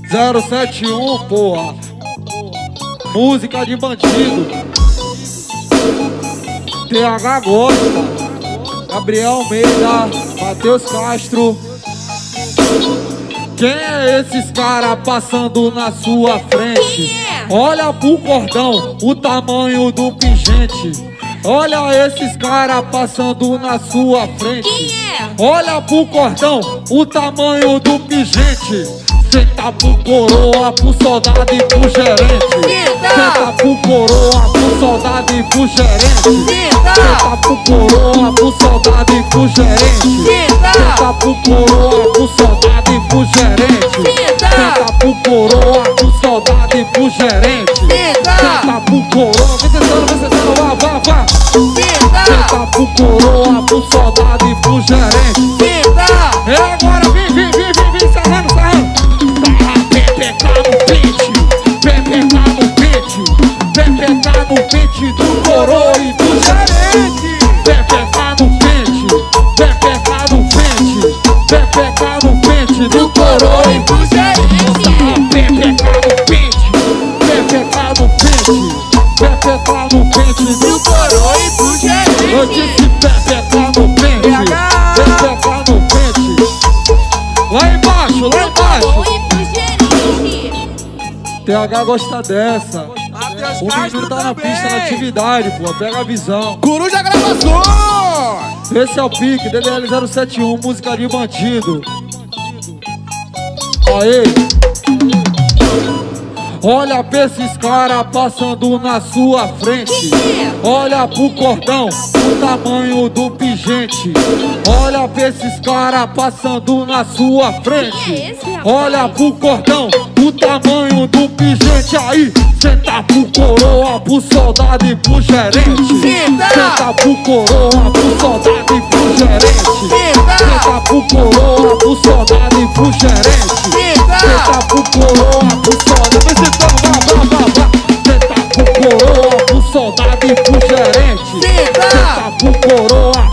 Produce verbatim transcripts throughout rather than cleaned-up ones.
zero sete um, porra. Música de bandido. T H gosta. Gabriel Almeida, Matheus Castro. Quem é esses caras passando na sua frente? Olha pro cordão, o tamanho do pingente. Olha esses caras passando na sua frente. Olha pro cordão, o tamanho do pingente. Senta pro coroa, pro soldado e pro gerente. Senta pro coroa, pro soldado e pro gerente. Senta pro coroa, pro soldado e pro gerente. Senta pro coroa, pro soldado e pro gerente. Senta pro coroa, pro soldado e pro gerente. Senta pro coroa, vem sentando, vem sentando, vá, vá, vá. Senta pro coroa, pro soldado e pro gerente. É agora, vem, vem, vem, vem, vem, sarrando, sarrando. Pepeca no pente, pepeca no pente, pepeca no pente do coroa e do gerente. Pepeca no pente, pepeca no pente, pepeca no pente do coroa e do gerente. Pepeca no pente, pepeca no pente, pepeca no pente do coroa e do gerente. Eu disse pepeca no pente, pepeca no pente. Lá embaixo, lá embaixo. T H gosta dessa. O menino tá na pista, na atividade, pô. Pega a visão. Coruja Gravações. Esse é o pique, D D L zero sete um, música de bandido. Aê. Olha pra esses caras passando na sua frente. Olha pro cordão, o tamanho do pingente. Olha pra esses caras passando na sua frente. Olha pro cordão, o tamanho do pingente. Aí, senta pro coroa, pro soldado e pro gerente. Senta pro coroa, pro soldado e pro gerente. Senta pro coroa, pro soldado e pro gerente. Senta pro coroa, pro soldado. Vem sentando, vá, vá, vá, vá. Senta pro coroa, pro soldado e pro gerente. Senta pro coroa.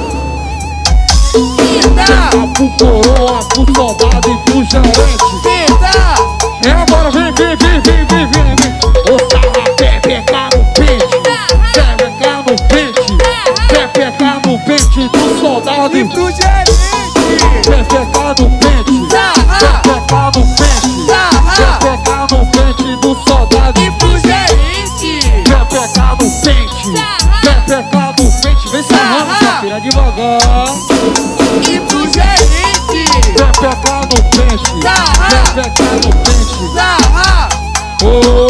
Senta pro coroa, pro soldado e pro gerente. É agora, vem, vem, vem, vem, vem, vem, vem. Ô sarra, pepeca no pente, pepeca no pente, pepeca no pente do soldado e pro gerente. Pepeca no pente, pepeca no pente, pepeca no pente do soldado e pro gerente. Pepeca no pente, pepeca no pente. Vem sarrando, sua filha devagar. E pro gerente. Pepeca no pente, pepeca no pente. Sarra. Oh.